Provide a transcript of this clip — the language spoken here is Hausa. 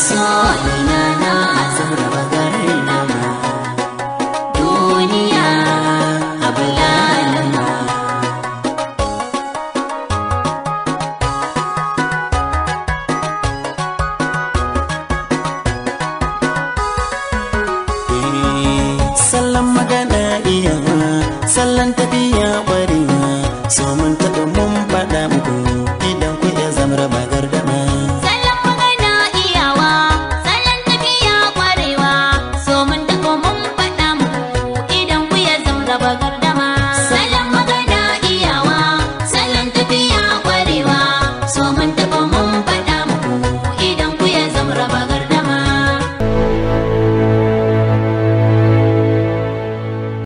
masoyina na azura bagarin nama duniya abulalama. Sallan magana iya sallan tafiya